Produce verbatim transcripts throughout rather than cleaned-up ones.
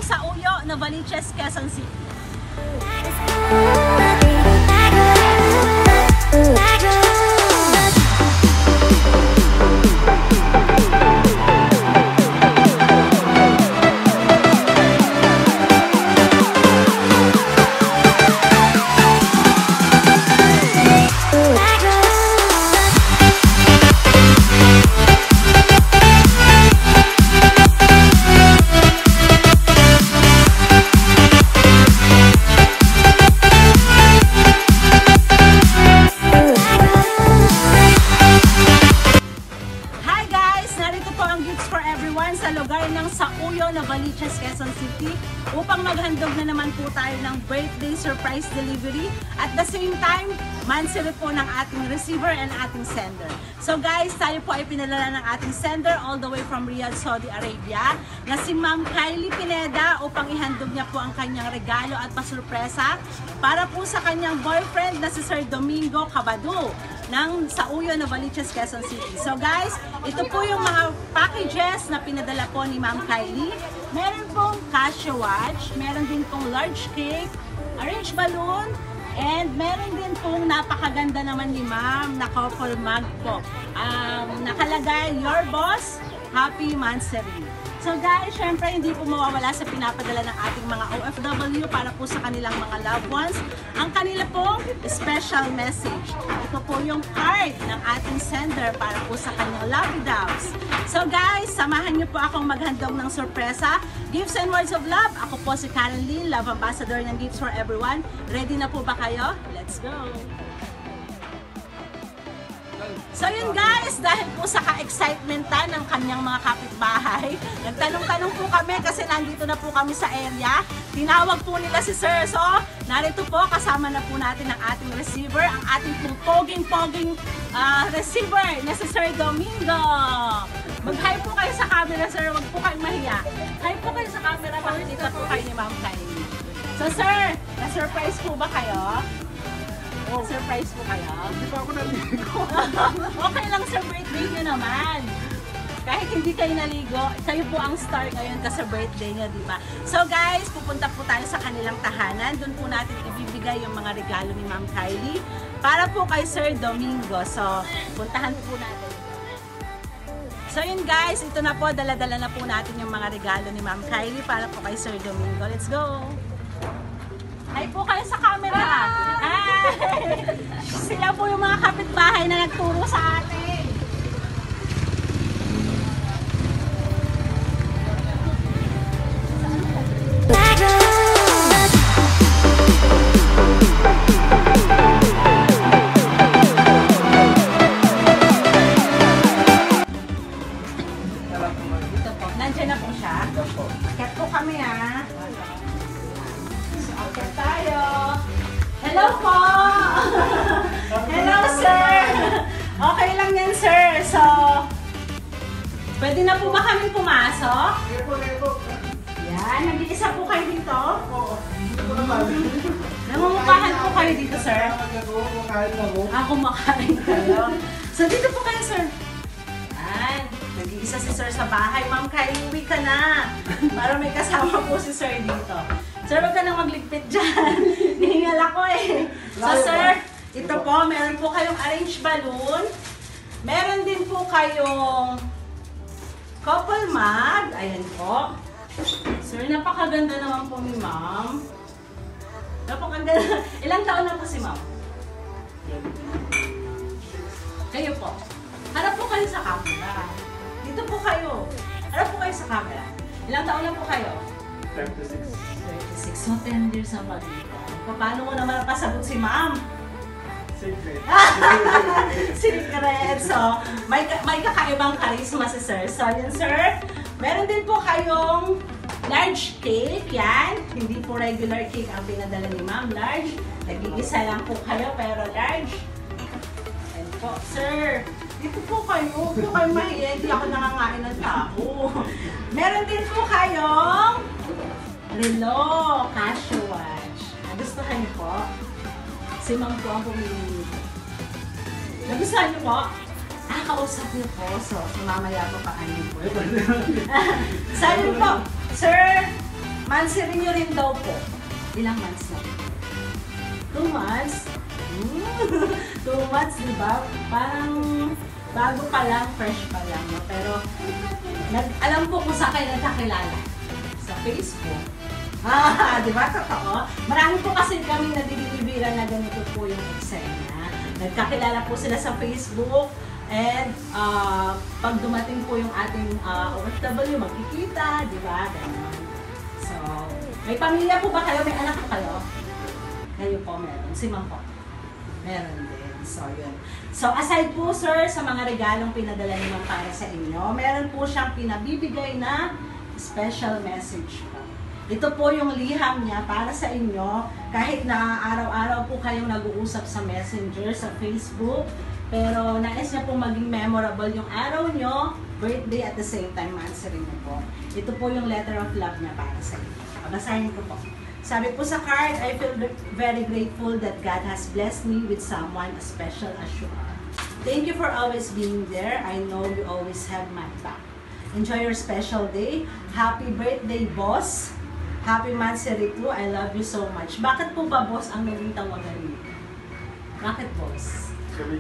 sa Uyo, Novaliches, Quezon City. Sa lugar ng sa Uyo, Novaliches, Quezon City upang maghandog na naman po tayo ng birthday surprise delivery at the same time, mansiri po ng ating receiver and ating sender. So guys, tayo po ay pinadala ng ating sender all the way from Riyadh, Saudi Arabia na si Ma'am Khylie Pineda upang ihandog niya po ang kanyang regalo at pasurpresa para po sa kanyang boyfriend na si Sir Domingo Cabado ng sa Uyo, Novaliches, Quezon City. So guys, ito po yung mga packages na pinadala po ni Ma'am Khylie. Meron pong Casio watch, meron din pong large cake, orange balloon, and meron din pong napakaganda naman ni Ma'am na couple mug po. Um, nakalagay, your boss, happy mansary. So guys, syempre hindi po mawawala sa pinapadala ng ating mga O F W para po sa kanilang mga loved ones ang kanila pong special message. Ito po yung card ng ating sender para po sa kanyang lovey doves. So guys, samahan niyo po akong maghandog ng sorpresa. Gifts and words of love. Ako po si Khylie, love ambassador ng Gifts for Everyone. Ready na po ba kayo? Let's go! So yun guys, dahil po sa ka-excitementan ng kanyang mga kapitbahay, nagtanong-tanong po kami kasi nandito na po kami sa area. Tinawag po nila si Sir. So, narito po, kasama na po natin ang ating receiver, ang ating poging-poging uh, receiver na si Sir Domingo. Mag-hi po kayo sa camera, Sir. Huwag po kayong mahiya. Hi po kayo sa camera, makikita po kayo ni Ma'am Khylie. So Sir, na-surprise po ba kayo? Oh. Surprise po kayo? Hindi pa ako naligo. Okay lang sa birthday nyo naman. Kahit hindi kayo naligo, kayo po ang star ngayon kasi birthday nyo, di ba? So guys, pupunta po tayo sa kanilang tahanan. Doon po natin ibibigay yung mga regalo ni Ma'am Khylie para po kay Sir Domingo. So, puntahan po natin. So yun guys, ito na po, dala-dala na po natin yung mga regalo ni Ma'am Khylie para po kay Sir Domingo. Let's go! Hi po kayo sa camera! Hi! Sila po yung mga kapitbahay na nagturo sa atin. Dito po. Nandiyan na po siya. Akit po kami ha. So, akit tayo. Hello po! Hello, sir! Okay lang yan, sir. So, pwede na po ba kami pumasok? Yan, nag-iisa po kayo dito? Oo. Dito naman. Namumukhahan po kayo dito, sir? Kumakain na ako. Ah, kumakain kayo. So, dito po kayo, sir. Yan. Nag-iisa si sir sa bahay. Ma'am Khylie, uwi ka na. Para may kasama po si sir dito. Sir, wag ka nang magligpit dyan. Nihingal ako eh. So sir, ito po, meron po kayong orange balloon. Meron din po kayong couple mug. Ayan po. Sir, napakaganda naman po ni ma'am. Napakaganda. Ilang taon na po si ma'am? Kayo po. Harap po kayo sa camera. Dito po kayo. Harap po kayo sa camera. Ilang taon na po kayo? thirty-six. thirty-six. So, ten years ang magitan. Paano mo naman napasabot si ma'am? Secret. Secret. So, may, may kakaibang charisma si sir. So, yun sir. Meron din po kayong large cake. Yan. Hindi po regular cake ang pinadala ni ma'am. Large. Nag-iisa lang po kayo pero large. Yan po. Sir, dito po kayo. Huwag po kayo mahiya. Hindi ako nangangain ng tao. Meron din po kayong relo, Casio watch. Nagustuhan niyo po? Si ma'am po ang pumili. Nagustuhan niyo po? Ah, kausap niyo po. So, so mamaya po pa kayo po. Sabi po, sir, Monthsary nyo rin daw po. Ilang months na? Two months? Hmm. Two months, di ba? Parang bago pa lang, fresh pa lang. No? Pero nag alam ko kung saan kayo nagkakilala. Sa Facebook. Ah, di ba? Totoo. Marami po kasi kami nadidilibiran na ganito po yung eksena. Nagkakilala po sila sa Facebook. And uh, pag dumating po yung ating uh, O F W, magkikita, di ba? Ganun. So, may pamilya po ba kayo? May anak po kayo? Kayo po meron. Si Ma'am po. Meron din. So, yun. So, aside po, sir, sa mga regalong pinadala niyo para sa inyo, meron po siyang pinabibigay na special message po. Ito po yung liham niya para sa inyo. Kahit na araw-araw po kayong nag-uusap sa Messenger, sa Facebook, pero nais niya pong maging memorable yung araw nyo, birthday at the same time, monthsary niyo po. Ito po yung letter of love niya para sa inyo. Basahin ko po. Sabi po sa card, I feel very grateful that God has blessed me with someone as special as you are. Thank you for always being there. I know you always have my back. Enjoy your special day. Happy birthday, boss. Happy monthsary too. I love you so much. Bakit po ba, boss, ang naging tawagan niyo? Bakit, boss?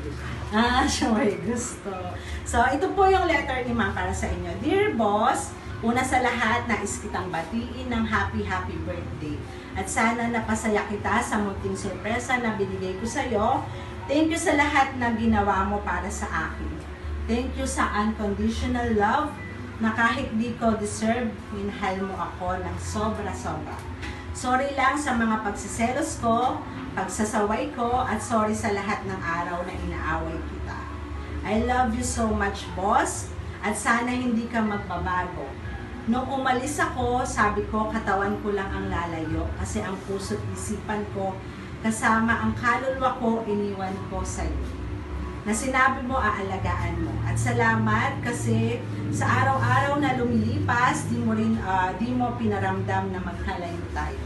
Ah, siya may gusto. So, ito po yung letter ni Ma'am para sa inyo. Dear boss, una sa lahat, nais kitang batiin ng happy, happy birthday. At sana napasaya kita sa munting sorpresa na binigay ko sa'yo. Thank you sa lahat na ginawa mo para sa akin. Thank you sa unconditional love na kahit di ko deserve, minahal mo ako ng sobra-sobra. Sorry lang sa mga pagsiselos ko, pagsasaway ko, at sorry sa lahat ng araw na inaaway kita. I love you so much, boss, at sana hindi ka magbabago. Nung umalis ako, sabi ko, katawan ko lang ang lalayo kasi ang puso't isipan ko, kasama ang kaluluwa ko, iniwan ko sa'yo. Na sinabi mo, aalagaan mo. At salamat kasi sa araw-araw na lumilipas, di mo rin, uh, di mo pinaramdam na magkalayo tayo.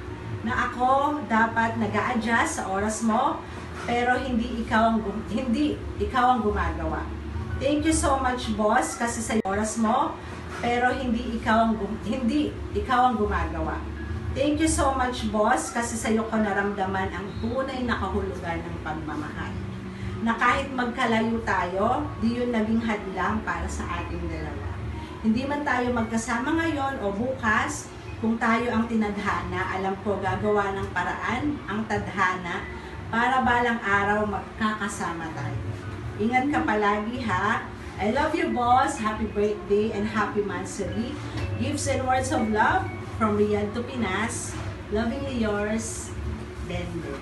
Na ako dapat nag-a-adjust sa oras mo, pero hindi ikaw ang hindi ikaw ang gumagawa. Thank you so much, boss, kasi sa oras mo, pero hindi ikaw ang hindi ikaw ang gumagawa. Thank you so much, boss, kasi sa iyo ko naramdaman ang tunay na kahulugan ng pagmamahal. Na kahit magkalayo tayo, di yun naging hadlang para sa ating dalawa. Hindi man tayo magkasama ngayon o bukas, kung tayo ang tinadhana, alam ko gagawa ng paraan ang tadhana para balang araw magkakasama tayo. Ingat ka palagi, ha? I love you, boss. Happy birthday and happy monthsary. Gifts and words of love from Riyadh to Pinas. Lovingly yours, Bende.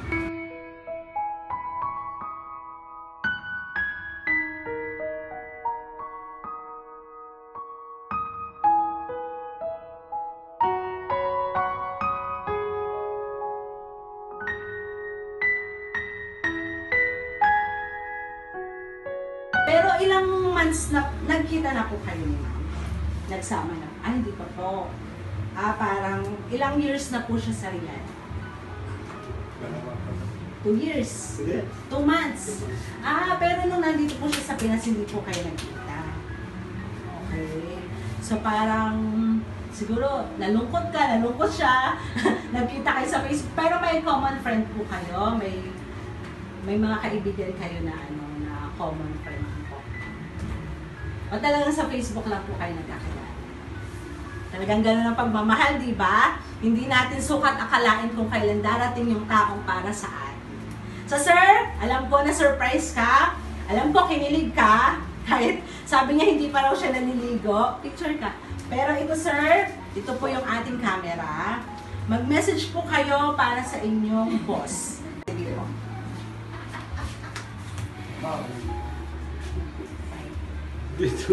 Pero ilang months na, nagkita na po kayo ni Ma'am? Nagsama na? Ah, hindi pa po. Ah, parang ilang years na po siya sa Riyadh? Two years? Two months? Ah, pero nung nandito po siya sa Pinas, hindi po kayo nagkita. Okay. So parang, siguro, nalungkot ka, nalungkot siya. Nagkita kayo sa Facebook. Pero may common friend po kayo. May, may mga kaibigan kayo na ano, na common friend. O talagang sa Facebook lang po kayo nagkakilala. Talagang gano'n ang pagmamahal, di ba? Hindi natin sukat akalain kung kailan darating yung taong para sa atin. So sir, alam ko na surprise ka. Alam ko kinilig ka. Kahit sabi niya hindi pa raw siya naniligo. Picture ka. Pero ito sir, ito po yung ating camera. Mag-message po kayo para sa inyong boss. Wow. Dito.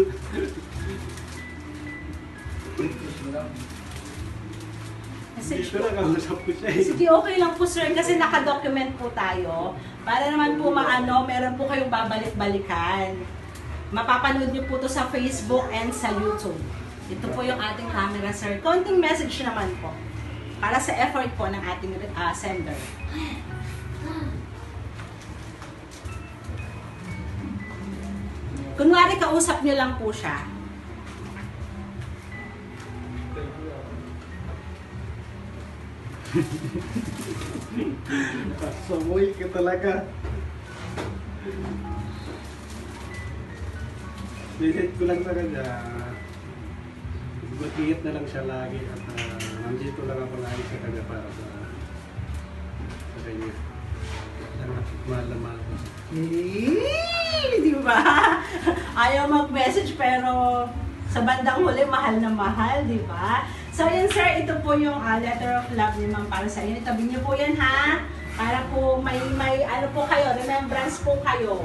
Message Dito lang kausap ko siya eh. Sige, okay lang po sir, kasi naka-document po tayo. Para naman po maano, meron po kayong babalik-balikan. Mapapanood niyo po to sa Facebook and sa YouTube. Ito po yung ating camera sir. Konting message naman po. Para sa effort po ng ating uh, sender. Kunwari, kausap niyo lang po siya. Samoy ka talaga. Minit ko lang talaga. Mag-iit na lang siya lagi at uh, nandito lang ako lagi sa kanya para sa sa kanya. Mahal na mahal ko. Eh, di ba? Ayaw mag-message pero sa bandang huli, mahal na mahal, di ba? So yun sir, ito po yung uh, letter of love ni ma'am para sa inyo. Itabi niyo po yan ha. Para po may, may ano po kayo, remembrance po kayo.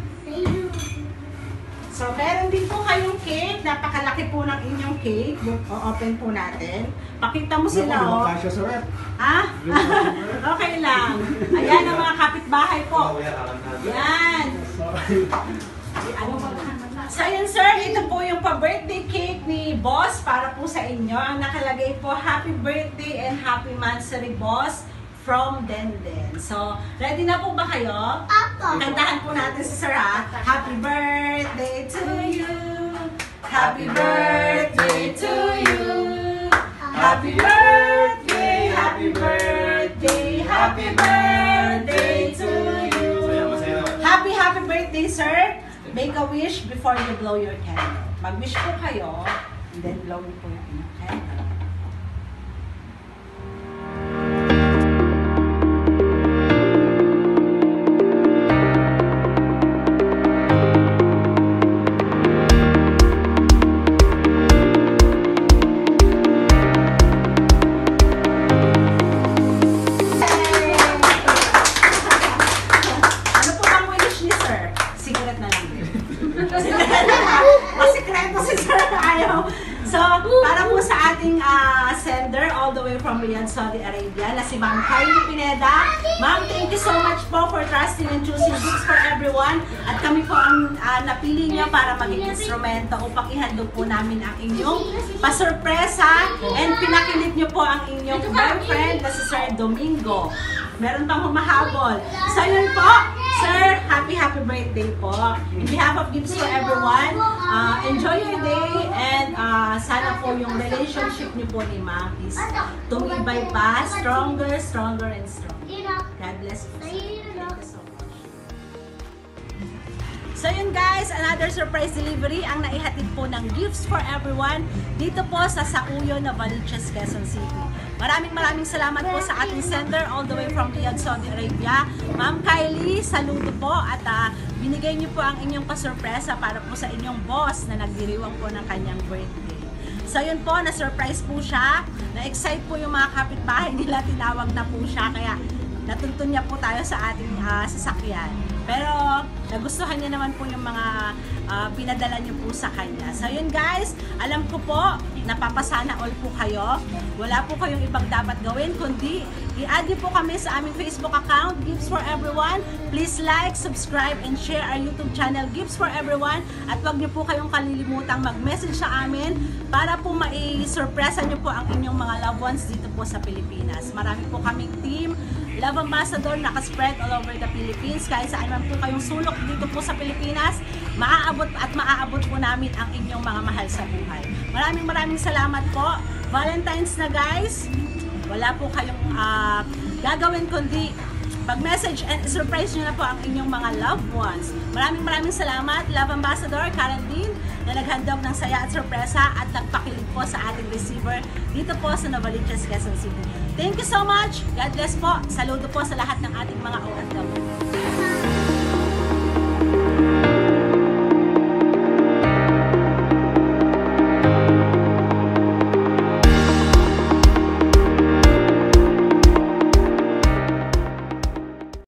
So meron din po kayong cake. Napakalaki po ng inyong cake. O-open po natin. Pakita mo sila o. Kasya sa rep. Ah? Okay lang. Ayan ang mga kapitbahay po. Yan. Ano ba? So yun sir, ito po yung pa-birthday cake ni Boss para po sa inyo. Ang nakalagay po, happy birthday and happy anniversary Boss from Denden. So, ready na po ba kayo? Apo. Kantahan po natin si Sir ha. Happy birthday to you. Happy birthday to you. Happy birthday, happy birthday, happy birthday to you. Happy, happy birthday, sir. Make a wish before you blow your candle. Mag-wish po kayo, and then blow po yung inyong candle. Ano po ang wish ni sir? Secret na lang din. Masikreto si sir ayaw. So, para po sa ating uh, sender all the way from Riyadh, Saudi Arabia, na si Ma'am Khylie Pineda. Ma'am, thank you so much po for trusting and choosing Gifts for Everyone. At kami po ang uh, napili niyo para maging instrumento upang ihandog po namin ang inyong pasurpresa and pinakilit niyo po ang inyong boyfriend na si Sir Domingo. Meron pang humahabol. So yun po, sir, happy happy birthday po. In behalf of Gifts for Everyone, uh, enjoy your day and uh, sana po yung relationship niyo po ni Ma'am is tumibay pa, stronger, stronger, and stronger. God bless you. Thank you so much. So yun guys, another surprise delivery ang naihatid po ng Gifts for Everyone dito po sa Sauyo, Novaliches, Quezon City. Maraming maraming salamat po sa ating sender all the way from Riyadh, Saudi Arabia. Ma'am Khylie, saludo po at uh, binigay niyo po ang inyong pasurpresa para po sa inyong boss na nagdiriwang po ng kanyang birthday. So yun po, na-surprise po siya, na-excite po yung mga kapitbahay nila, tinawag na po siya, kaya natuntun niya po tayo sa ating uh, sasakyan. Pero nagustuhan niya naman po yung mga uh, pinadala niyo po sa kanya. So yun guys, alam ko po, napapasana all po kayo. Wala po kayong ibang dapat gawin, kundi i-add niyo po kami sa aming Facebook account, Gifts for Everyone. Please like, subscribe, and share our YouTube channel, Gifts for Everyone. At wag niyo po kayong kalilimutang mag-message sa amin para po mai-surpresa niyo po ang inyong mga loved ones dito po sa Pilipinas. Marami po kaming team, Love Ambassador, nakaspread all over the Philippines. Kahit saan man po kayong sulok dito po sa Pilipinas, maaabot at maaabot po namin ang inyong mga mahal sa buhay. Maraming maraming salamat po. Valentine's na guys. Wala po kayong uh, gagawin kundi mag-message and surprise nyo na po ang inyong mga loved ones. Maraming maraming salamat, Love Ambassador Karen Dean, na naghandog ng saya at sorpresa at nagpakilig po sa ating receiver dito po sa Novaliches, Quezon City. Thank you so much. God bless po. Saludo po sa lahat ng ating mga O F W.